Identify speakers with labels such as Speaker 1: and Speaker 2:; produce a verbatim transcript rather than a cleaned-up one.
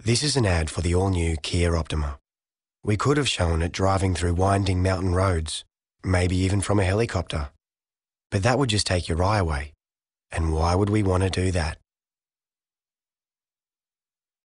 Speaker 1: This is an ad for the all-new Kia Optima. We could have shown it driving through winding mountain roads, maybe even from a helicopter. But that would just take your eye away. And why would we want to do that?